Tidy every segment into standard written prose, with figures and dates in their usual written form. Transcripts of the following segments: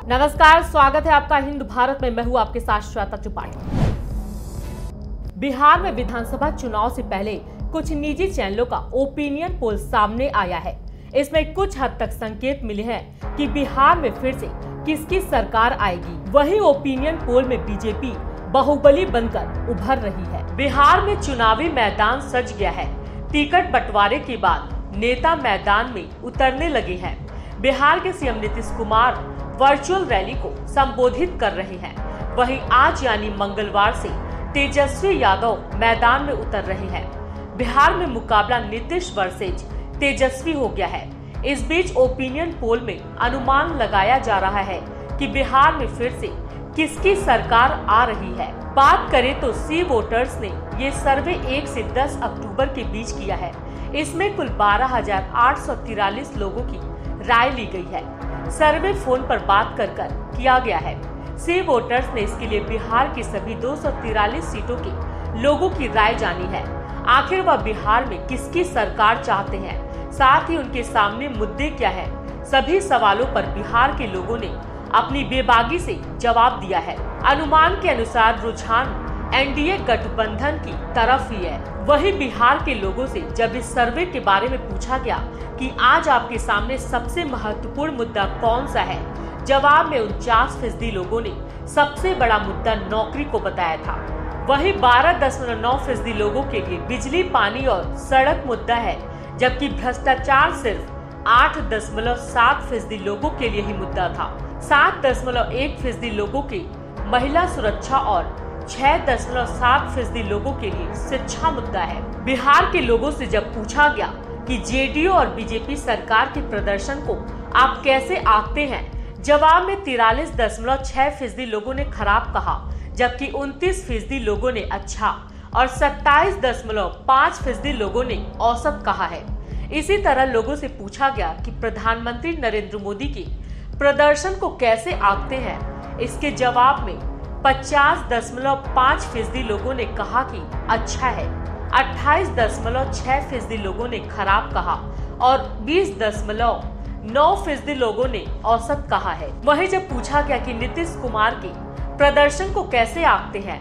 नमस्कार, स्वागत है आपका हिंद भारत में। मैं हूं आपके साथ श्वेता त्रिपाठी। बिहार में विधानसभा चुनाव से पहले कुछ निजी चैनलों का ओपिनियन पोल सामने आया है। इसमें कुछ हद तक संकेत मिले हैं कि बिहार में फिर से किसकी सरकार आएगी। वहीं ओपिनियन पोल में बीजेपी बाहुबली बनकर उभर रही है। बिहार में चुनावी मैदान सज गया है। टिकट बंटवारे के बाद नेता मैदान में उतरने लगे हैं। बिहार के CM Nitish Kumar virtual rally को संबोधित कर रहे हैं। वहीं आज यानी मंगलवार से तेजस्वी यादव मैदान में उतर रहे हैं। बिहार में मुकाबला नीतीश वर्सेज तेजस्वी हो गया है। इस बीच ओपिनियन पोल में अनुमान लगाया जा रहा है कि बिहार में फिर से किसकी सरकार आ रही है। बात करें तो सी वोटर्स ने ये सर्वे 1 से 10 अक्टूबर के बीच किया है। इसमें कुल 12,843 लोगों की राय ली गई है। सर्वे फोन पर बात कर किया गया है। सी वोटर्स ने इसके लिए बिहार की सभी 243 सीटों के लोगों की राय जानी है। आखिर वह बिहार में किसकी सरकार चाहते हैं, साथ ही उनके सामने मुद्दे क्या है। सभी सवालों पर बिहार के लोगों ने अपनी बेबाकी से जवाब दिया है। अनुमान के अनुसार रुझान एनडीए गठबंधन की तरफ ही है। वहीं बिहार के लोगों से जब इस सर्वे के बारे में पूछा गया कि आज आपके सामने सबसे महत्वपूर्ण मुद्दा कौन सा है, जवाब में 49% लोगों ने सबसे बड़ा मुद्दा नौकरी को बताया था। वहीं 12.9% लोगों के लिए बिजली, पानी और सड़क मुद्दा है, जबकि भ्रष्टाचार सिर्फ 8.7% लोगों के लिए ही मुद्दा था। 7.1% लोगों की महिला सुरक्षा और 6.7% लोगों के लिए शिक्षा मुद्दा है। बिहार के लोगों से जब पूछा गया कि जेडीयू और बीजेपी सरकार के प्रदर्शन को आप कैसे आंकते हैं, जवाब में 43.6% लोगों ने खराब कहा, जबकि 29% लोगों ने अच्छा और 27.5% लोगों ने औसत कहा है। इसी तरह लोगों से पूछा गया कि प्रधानमंत्री नरेंद्र मोदी के प्रदर्शन को कैसे आंकते हैं, इसके जवाब में 50.5% लोगों ने कहा कि अच्छा है, 28.6% लोगों ने खराब कहा और 20.9% लोगों ने औसत कहा है। वहीं जब पूछा गया कि नीतीश कुमार के प्रदर्शन को कैसे आंकते हैं,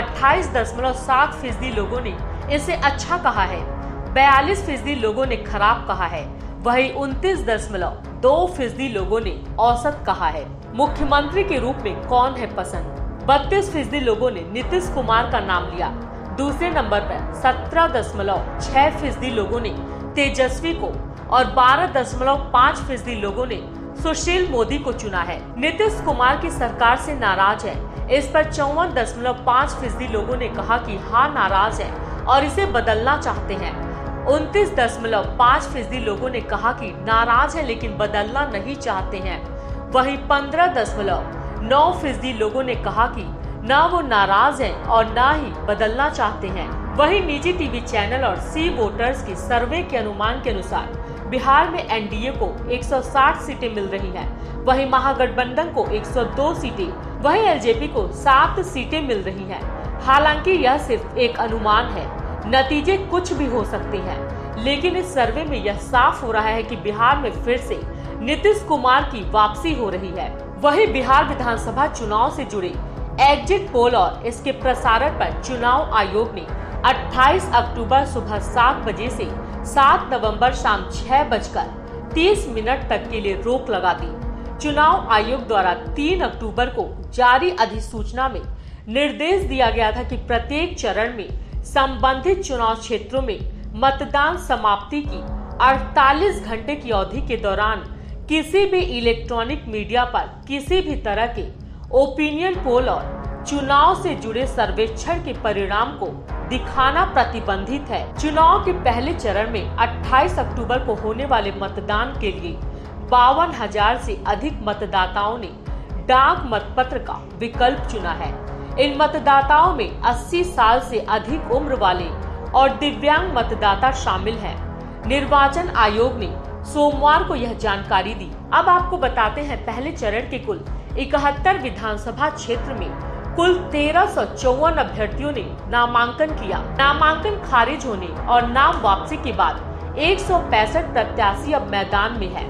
28.7% लोगों ने इसे अच्छा कहा है, 42% लोगों ने खराब कहा है, वहीं 29.2% लोगों ने औसत कहा है। मुख्यमंत्री के रूप में कौन है पसंद, 32% लोगों ने नीतीश कुमार का नाम लिया। दूसरे नंबर पर 17.6% लोगों ने तेजस्वी को और 12.5% लोगों ने सुशील मोदी को चुना है। नीतीश कुमार की सरकार से नाराज है, इस पर 54.5% लोगों ने कहा कि हाँ नाराज है और इसे बदलना चाहते हैं। 29.5% लोगों ने कहा कि नाराज है लेकिन बदलना नहीं चाहते हैं। वहीं 15.9% लोगों ने कहा कि ना वो नाराज हैं और ना ही बदलना चाहते हैं। वहीं निजी टीवी चैनल और सी वोटर्स की सर्वे के अनुमान के अनुसार बिहार में एनडीए को 160 सीटें मिल रही हैं, वहीं महागठबंधन को 102 सीटें, वहीं एलजेपी को 7 सीटें मिल रही हैं। हालांकि यह सिर्फ एक अनुमान है, नतीजे कुछ भी हो सकते हैं, लेकिन इस सर्वे में यह साफ हो रहा है कि बिहार में फिर से नीतीश कुमार की वापसी हो रही है। वहीं बिहार विधानसभा चुनाव से जुड़े एग्जिट पोल और इसके प्रसारण पर चुनाव आयोग ने 28 अक्टूबर सुबह 7 बजे से 7 नवंबर शाम 6:30 तक के लिए रोक लगा दी। चुनाव आयोग द्वारा 3 अक्टूबर को जारी अधिसूचना में निर्देश दिया गया था कि प्रत्येक चरण में संबंधित चुनाव क्षेत्रों में मतदान समाप्ति की 48 घंटे की अवधि के दौरान किसी भी इलेक्ट्रॉनिक मीडिया पर किसी भी तरह के ओपिनियन पोल और चुनाव से जुड़े सर्वेक्षण के परिणाम को दिखाना प्रतिबंधित है। चुनाव के पहले चरण में 28 अक्टूबर को होने वाले मतदान के लिए 52,000 से अधिक मतदाताओं ने डाक मतपत्र का विकल्प चुना है। इन मतदाताओं में 80 साल से अधिक उम्र वाले और दिव्यांग मतदाता शामिल हैं। निर्वाचन आयोग ने सोमवार को यह जानकारी दी। अब आपको बताते हैं पहले चरण के कुल 71 विधानसभा क्षेत्र में कुल 1354 अभ्यर्थियों ने नामांकन किया। नामांकन खारिज होने और नाम वापसी के बाद 165 प्रत्याशी अब मैदान में है।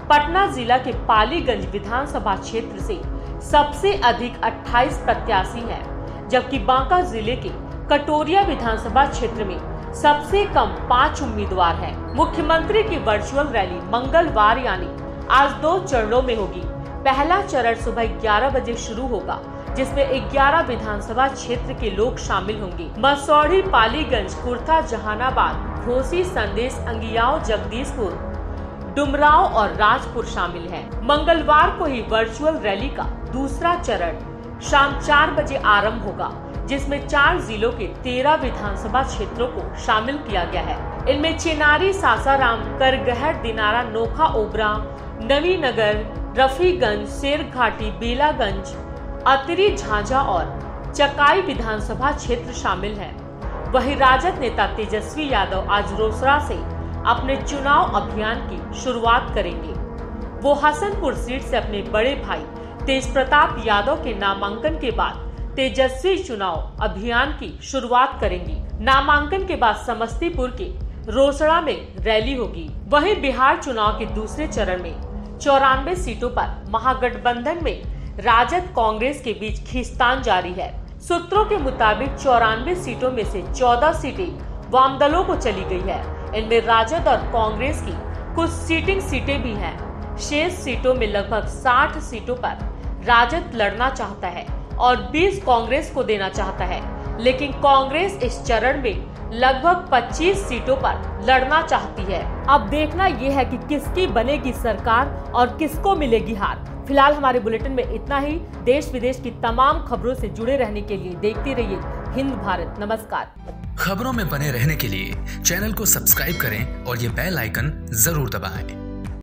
पटना जिला के पालीगंज विधानसभा क्षेत्र से सबसे अधिक 28 प्रत्याशी हैं, जबकि बांका जिले के कटोरिया विधानसभा क्षेत्र में सबसे कम 5 उम्मीदवार हैं। मुख्यमंत्री की वर्चुअल रैली मंगलवार यानी आज 2 चरणों में होगी। पहला चरण सुबह 11 बजे शुरू होगा, जिसमें 11 विधानसभा क्षेत्र के लोग शामिल होंगे। मसौढ़ी, पालीगंज, कुर्था, जहानाबाद, घोसी, संदेश, अंगियाव, जगदीशपुर, डुमराव और राजपुर शामिल हैं। मंगलवार को ही वर्चुअल रैली का दूसरा चरण शाम 4 बजे आरंभ होगा, जिसमें 4 जिलों के 13 विधानसभा क्षेत्रों को शामिल किया गया है। इनमें चेनारी, सासाराम, करगहर, दिनारा, नोखा, ओबरा, नवीनगर, रफीगंज, शेरघाटी, बेलागंज, अतरी, झांझा और चकाई विधानसभा क्षेत्र शामिल हैं। वहीं राजद नेता तेजस्वी यादव आज रोसड़ा से अपने चुनाव अभियान की शुरुआत करेंगे। वो हसनपुर सीट से अपने बड़े भाई तेज प्रताप यादव के नामांकन के बाद तेजस्वी चुनाव अभियान की शुरुआत करेंगी। नामांकन के बाद समस्तीपुर के रोसड़ा में रैली होगी। वहीं बिहार चुनाव के दूसरे चरण में 94 सीटों पर महागठबंधन में राजद कांग्रेस के बीच खींचतान जारी है। सूत्रों के मुताबिक 94 सीटों में से 14 सीटें वाम दलों को चली गई है। इनमें राजद और कांग्रेस की कुछ सीटें भी हैं। शेष सीटों में लगभग 60 सीटों पर राजद लड़ना चाहता है और 20 कांग्रेस को देना चाहता है, लेकिन कांग्रेस इस चरण में लगभग 25 सीटों पर लड़ना चाहती है। अब देखना यह है कि किसकी बनेगी सरकार और किसको मिलेगी हार। फिलहाल हमारे बुलेटिन में इतना ही। देश विदेश की तमाम खबरों से जुड़े रहने के लिए देखते रहिए हिंद भारत। नमस्कार। खबरों में बने रहने के लिए चैनल को सब्सक्राइब करें और ये बेल आइकन जरूर दबाएं।